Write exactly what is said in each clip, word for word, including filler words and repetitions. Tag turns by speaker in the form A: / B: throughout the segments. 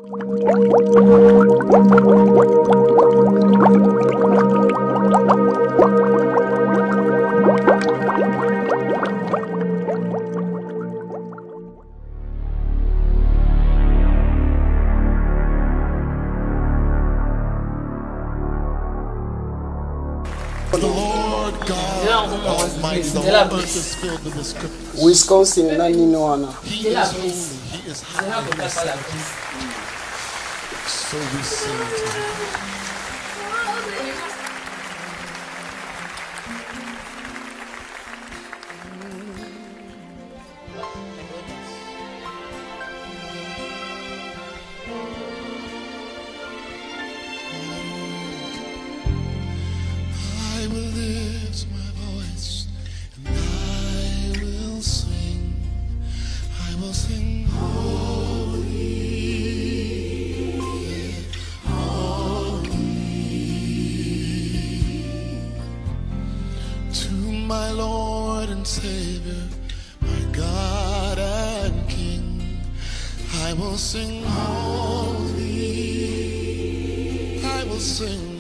A: Wisconsin, nani no one.
B: He is holy. He is high. So we sing to him. I will lift my voice and I will sing. I will sing holy, holy to my Lord and Savior, my God and King. I will sing holy, I will sing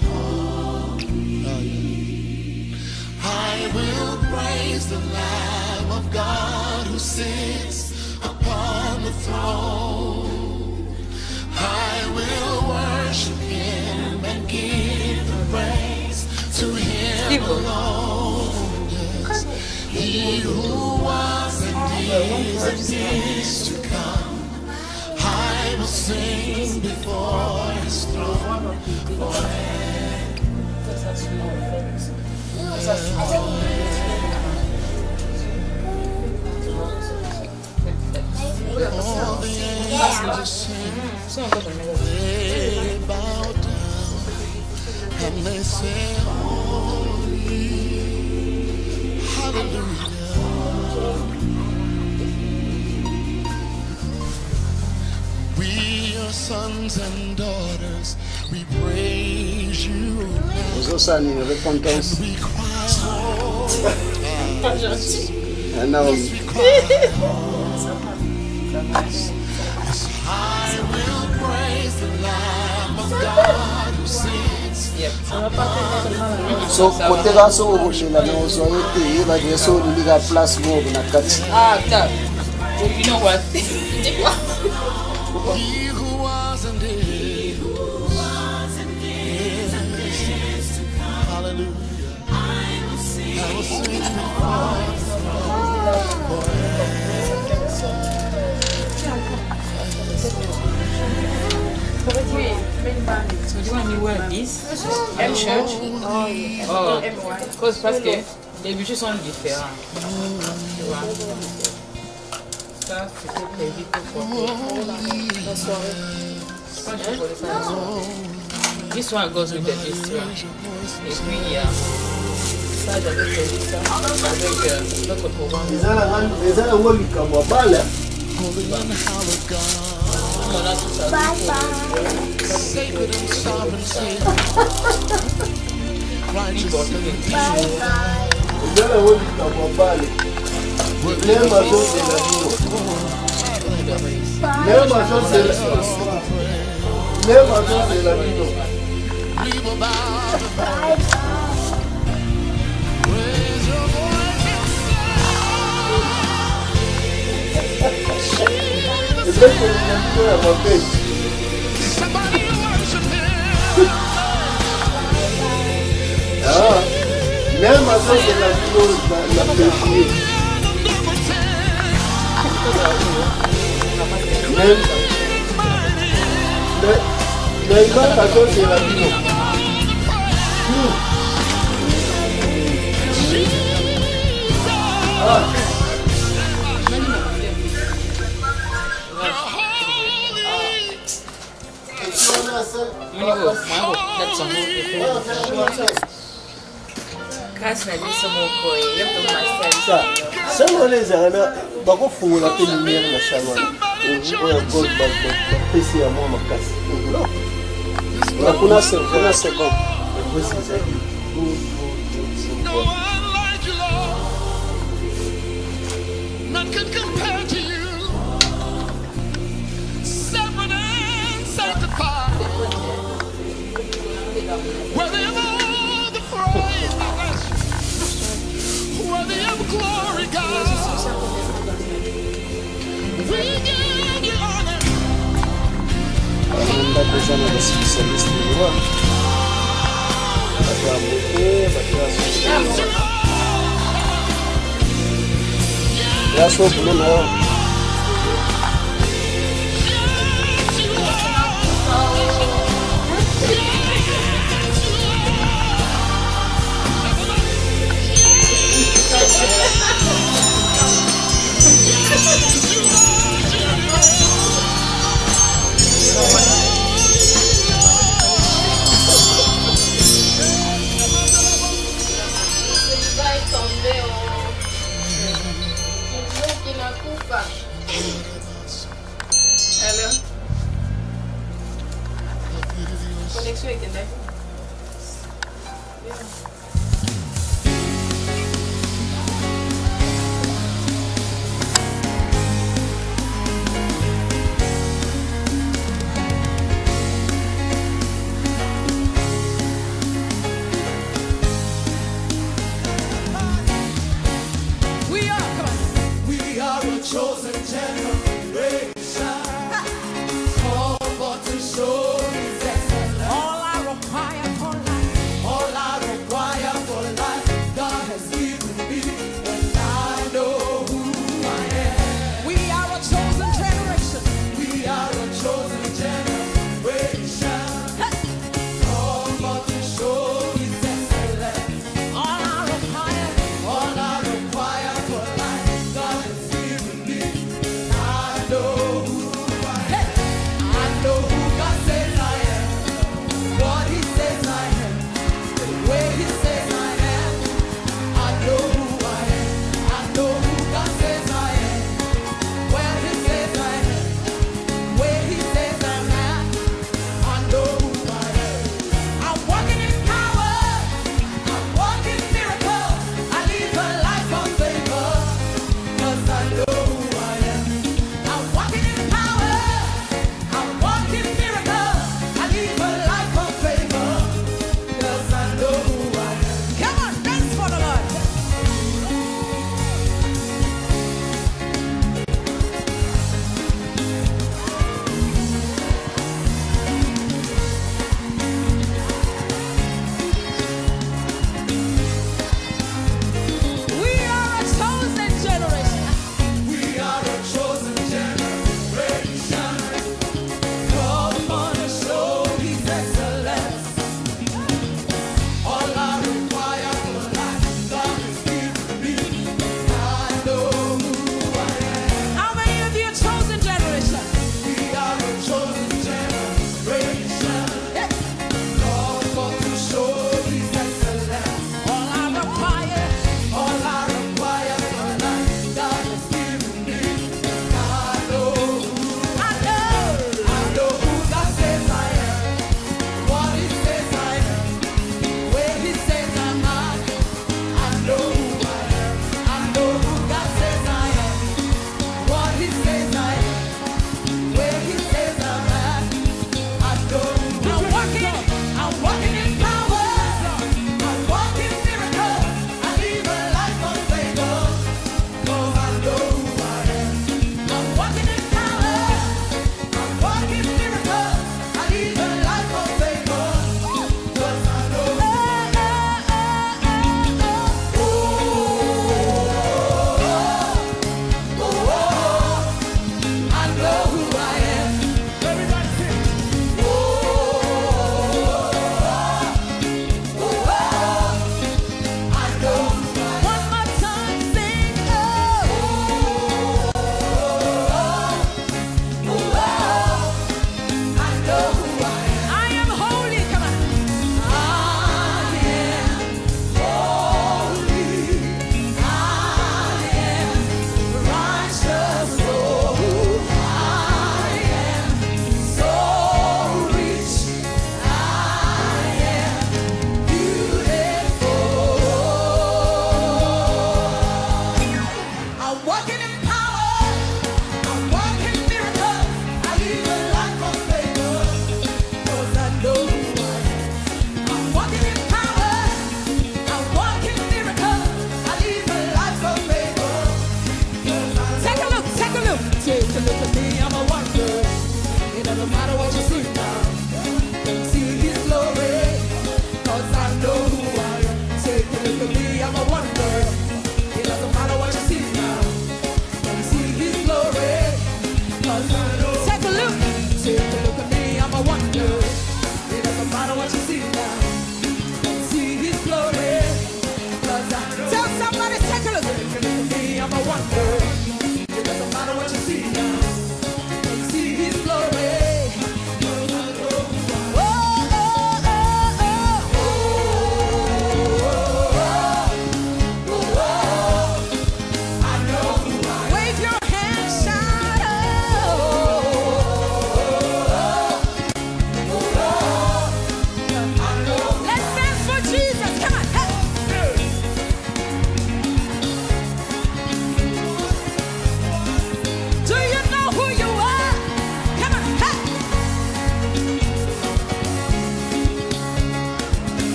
B: holy. I will praise the Lamb of God who sits upon the throne. I will worship him and give the praise to him alone. Yes. He who was and is and is to come, I will sing before his throne forever. All the angels sing, they bow down and they say, holy, hallelujah. We are sons and daughters, we praise you now, and we cry, holy.
A: Naomie.
B: I will praise the Lamb of God who sits.
A: So, côté là, so on va là, on va y aller, va dire so il y a place pour na kati.
C: Ah, that. You know what?
B: He who was and is, hallelujah. I will sing, I will sing before his throne forever.
C: So do you want me to wear this? M church?
D: Oh, yeah.
C: Oh, because parce que les budgets sont différents. Tu vois? Ça, c'était prévu pour porter la soirée. Je pense que je voulais faire la soirée. This one goes with the this one. Et puis, il y a ça, j'avais prévu ça avec l'autre programme.
A: Les gens ont eu comme un bal.
B: Bye bye. Sacred and sovereign Savior. Righteous and bye bye.
A: Les gens ont eu comme un bal. Les maçons c'est la vie. Les maçons c'est la vie. Les maçons c'est la vie.
B: Bye bye. Raise your voice and say, somebody worship him.
A: Ah, même à ça c'est la vie la péché. Même mais il va à ça c'est la vie. Ah. Salon les arena bako fungula pe lumière na salon. Oya gold bag bag pesi ya mwa makasi. Na kuna se kuna se ko.
B: No one like you, Lord. None can compare to you. Separate and
A: Les gens de spécialistes de loi. Bateau à beauté, bateau à sauter. Là, je suis pour nous.
C: Hello. Connexion avec Internet.
B: Chosen generation, called for to show His excellence. All I require for life, all I require.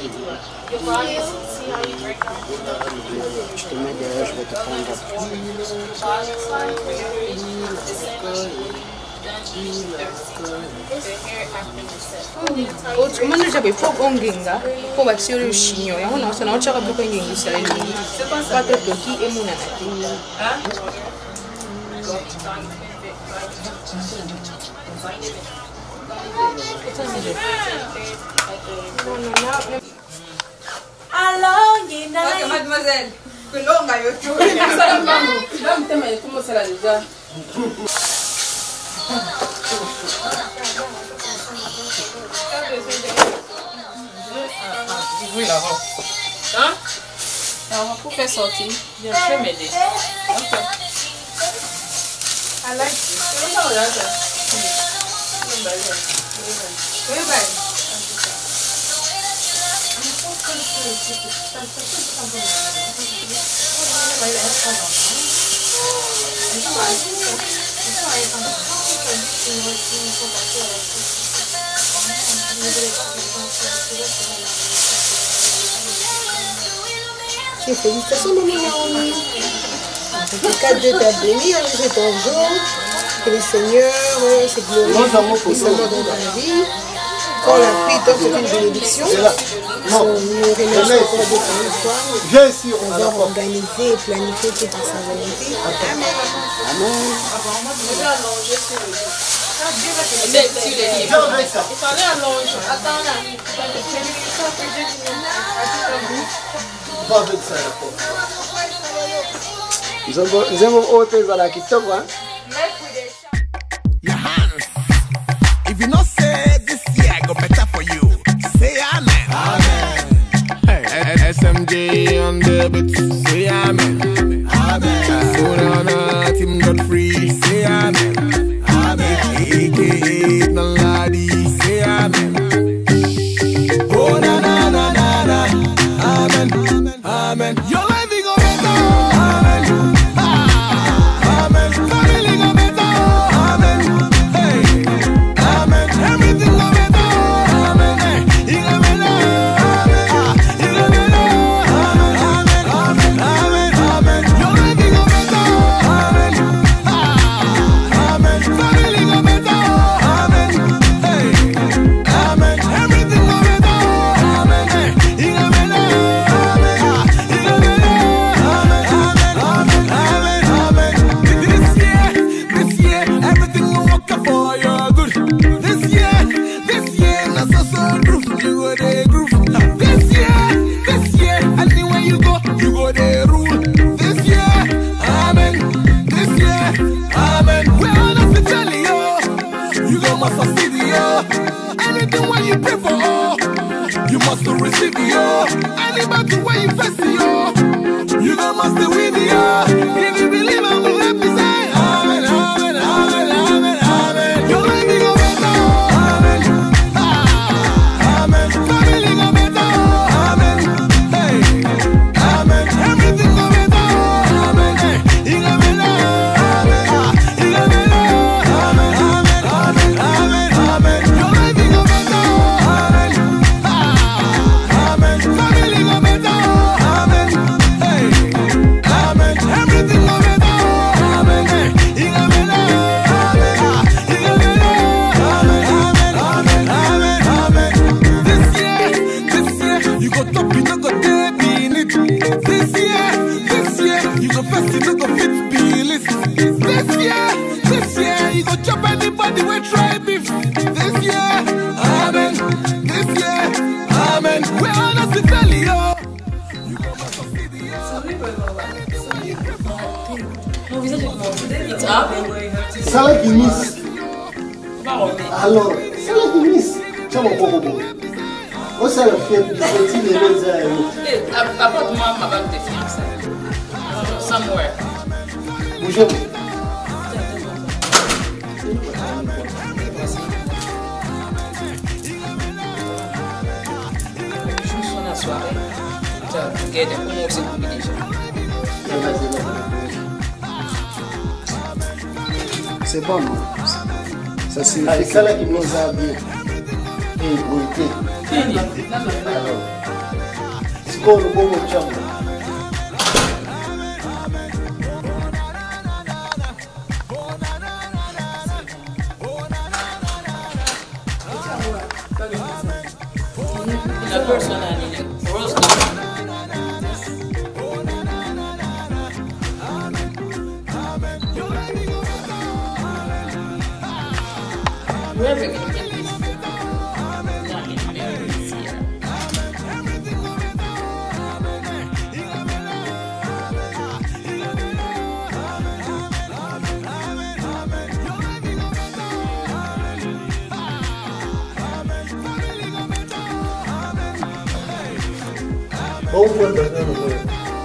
D: Je te mets derrière, je vais te prendre.
C: Comment nous j'avais faux gonginga pour bâtir le chignon. Et on a ça, on a cherché pour gagner ça. Pas de petit et mon anati.
E: Alors, Nina.
C: Mademoiselle, que l'on a eu tout. Là, comment ça l'a déjà? Oui, là. Hein? Alors, pour faire sortir, je vais m'aider. Ok. I like it. Oui, bye.
D: Félicitations, maman Naomie. Que Dieu t'a béni, c'est ton jour. Que le Seigneur se glorifie puissamment dans ta vie. Quand la pluie t'offre une bénédiction, on nous remercie encore de ton histoire. On va organiser et planifier tout à sa volonté. Amen. Amen.
C: Il fallait allonger. Attends là.
A: Pas avec ça, d'accord.
D: Nous avons hôtel voilà qui top, hein?
B: Your hands. If you not say this year go better for you, say amen. Amen. Hey, S M J on the beat, say amen. Amen. Surana Tim Godfrey, say amen. Amen. A K A Naladi, say amen. Oh na na na na na, amen. Amen. Your life is go better. Amen. Ah, amen. Family go better. Amen. Hey. Amen. Everything go better. Amen. Hey. You go better. Amen. Ah, you go better. Amen. Amen. Amen. Amen. Your life is go better. Amen. Ah, amen. Family go better. Amen. Hey. Amen. Everything go better. Amen. Hey. You go better. Amen. Ah, you go better. Amen. Amen. Amen. Amen. This year, this year, everything will work out for your good. This year, this year, not so so groove, you go the groove. This year, this year, anywhere you go, you go the rule. This year, amen. This year, amen. We're honest to tell you, you go must succeed, yo. Anything what you pray for, you must receive, yo. Any battle where you face, yo, you go must win, yo. If you believe, I'm gonna let me say, amen, amen, amen, amen, amen. Your life will go better, amen. Ah, amen. Family go better, amen. Hey, amen. Everything go better, amen. Hey, you go better, amen. Ah, you go better, amen, amen, amen, amen. Your life will go better, amen. Ah, amen. Family go better, amen. Hey, amen. Everything go better, amen. Hey, you go better, amen. Ah, you go better, amen, amen, amen, amen. This year, this year, you go top, you no go dead in it. This year, this year, you go first, you no go fit be list. This year, this year, you go chop anybody we try beef. This year, amen. This year, amen. We're honest to tell you. You go must succeed,
C: It's up.
A: Ça là qui miss. Alors, ça là qui miss. Tu vas encore beaucoup. On s'est fait petit les les
C: Apporte-moi ma bague de fiançailles. Somewhere.
A: bougez.
C: Juste sur la soirée. Together. Comment on s'est coupé déjà?
D: C'est bon, non? Ça
A: Ah,
D: signifie
A: ça là
D: que
A: qui
D: nous
A: nous
D: a bien.
A: Et oui,
C: Fini.
A: alors. Skol bongo chamo.
C: La persona ni rose. Wherever you get this, not in America this year.
A: Bon point de vue.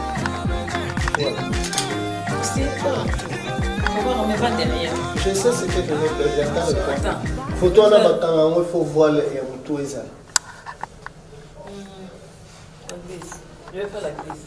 C: C'est pas. On ne met pas derrière.
A: Je sais ce que je veux dire.
C: Attends.
A: Photo na bakanga il faut voir le tout ça.
C: La glisse. Je vais faire la glisse.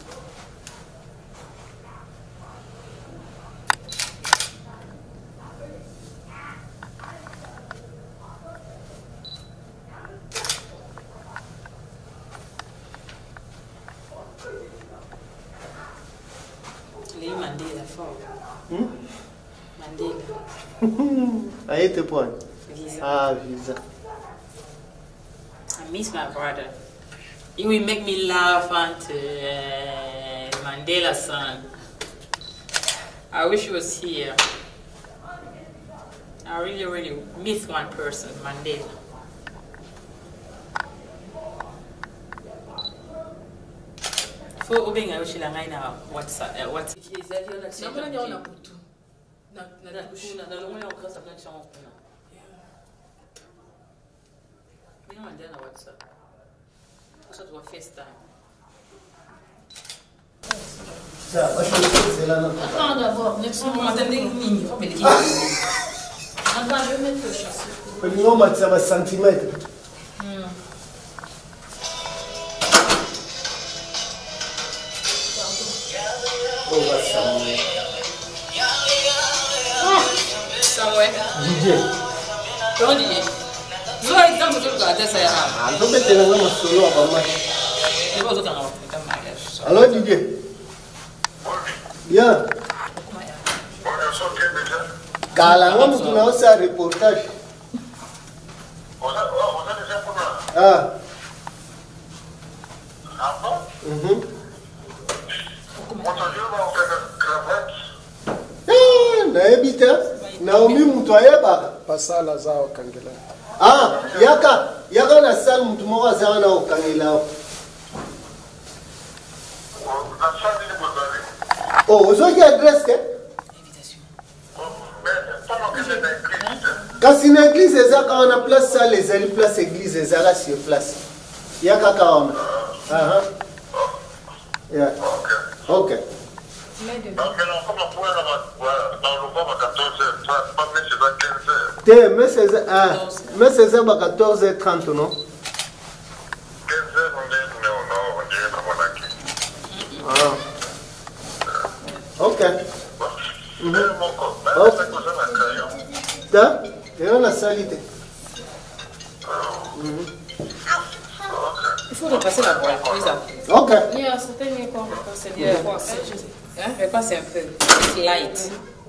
C: Les Mandela fort.
A: Hmm?
C: Mandela.
A: A été point.
C: Visa.
A: Ah, visa.
C: I miss my brother. He will make me laugh until uh, Mandela's son. I wish he was here. I really, really miss one person, Mandela. For ubing I wish langai na WhatsApp uh, WhatsApp. Namuna ni ona kutu. Na na kushina na longo ya ukasa na chango kuna. Mimi naenda na WhatsApp. Sasa tu FaceTime.
A: Ça, moi je suis c'est là non.
C: Attends d'abord, next time on attend des lignes, faut mettre. Attends, je vais mettre le chasseur.
A: Le minimum ma ça va centimètre. Oh, va ça.
C: Somewhere.
A: D J.
C: Don't D J. Zo ai tamu zo ga ta saya.
A: Ah, to bete na ngama solo abama.
C: Ni ba zo ta ngawa ta mariage.
A: Allô D J. Bien. Kala ngamu tunaosa reportage. Ah.
F: Ah bon?
A: Mhm. Ah, nayebi te. Naomie mutu ayebaka.
G: Pasala zao kangela.
A: Ah, yaka, yaka na salle mutu moko azaka na okangela. Oh, ozoki adresse te? Kasi na église eza kaka na place salle ezali place église ezala sur place. Yaka kaka wana. Ah ah. Yeah. Okay. Te, mais c'est ah, mais c'est à quatorze heures trente non? Ah. Ok. Mhm. Ok. Da? Et on a salité. Mhm.
C: Il faut repasser la voile, Lisa.
A: Ok.
C: Il y a certaines qu'on repasse. Il y a hein, repasse un peu. It's light.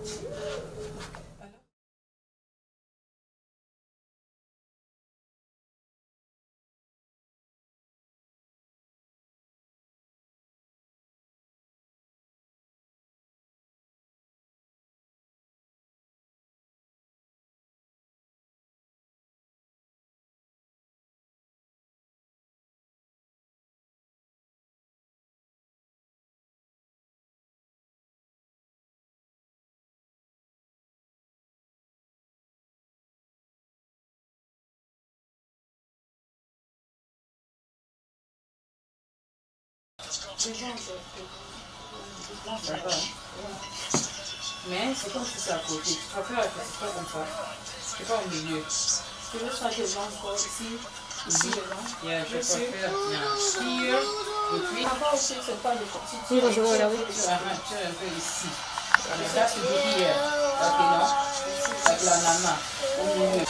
C: Mais c'est comme si c'est à côté. Tu préfères c'est pas comme ça. C'est pas au milieu. Tu veux changer les gens encore ici, ici devant. Yeah, je préfère. Yeah. Here, et puis. Avant aussi, c'est pas de si tu veux jouer là, oui. Tu arrêtes un peu ici. Mais ça, tu dis here. Ok, non? Avec la nana. Au milieu.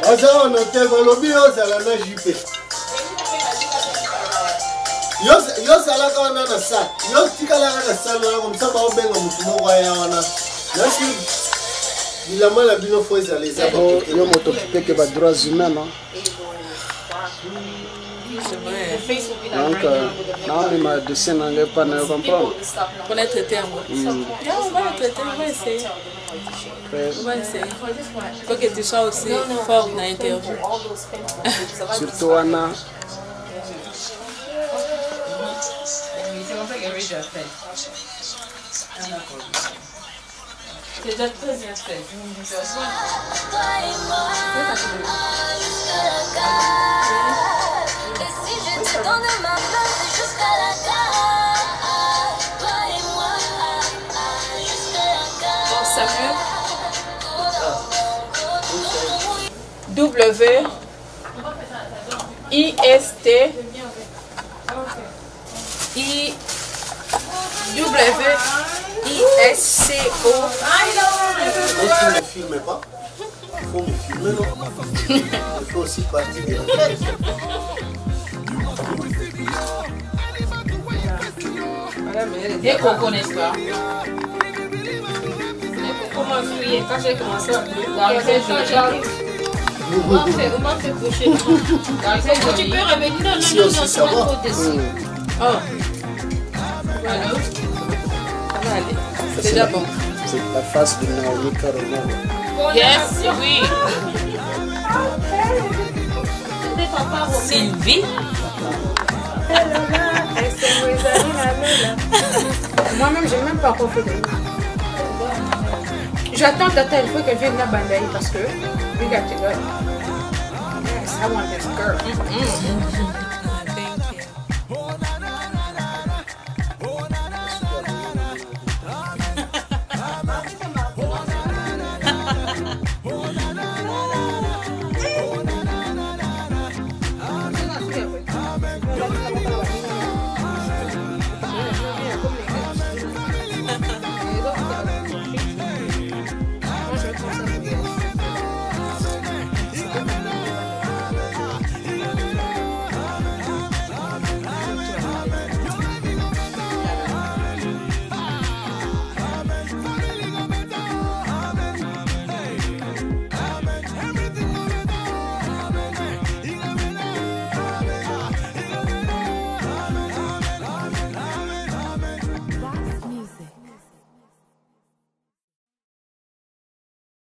A: Aza on hotel balobi ozala na jupe. Yo sala ka na na sa. Yo tikala na sa na comme ça ba obenga mutu moko ya wana. Nasi bilama la bino fo ezala za ba.
F: Yo moto que ba droits humains non. Donc, euh, Naomie m'a dessin n'allait pas ne comprendre.
C: On est traité en moi. Non, on va le traiter, on va essayer. On va essayer. Il faut que tu sois aussi fort dans l'interview.
F: Surtout Anna.
C: C'est déjà très bien fait. W I S T I W I S C O.
A: Tu ne filmes pas. Il faut me filmer, non? Il faut aussi partir de la tête.
C: Dès qu'on connaît ça, comment fuir? Quand j'ai commencé à fuir, comment fait, comment fait coucher? Tu peux revenir, non,
A: Si
C: non, non,
A: aussi
C: non,
A: ça va.
C: Oh. Alors, ça va aller. C'est déjà bon.
F: C'est la face de Naomie carrément.
C: Yes, oui. Sylvie.
D: Moi-même, j'ai même pas encore fait de lui. J'attends Tata, il faut qu'elle vienne la bandaille parce que we got to go. Yes, I want this girl.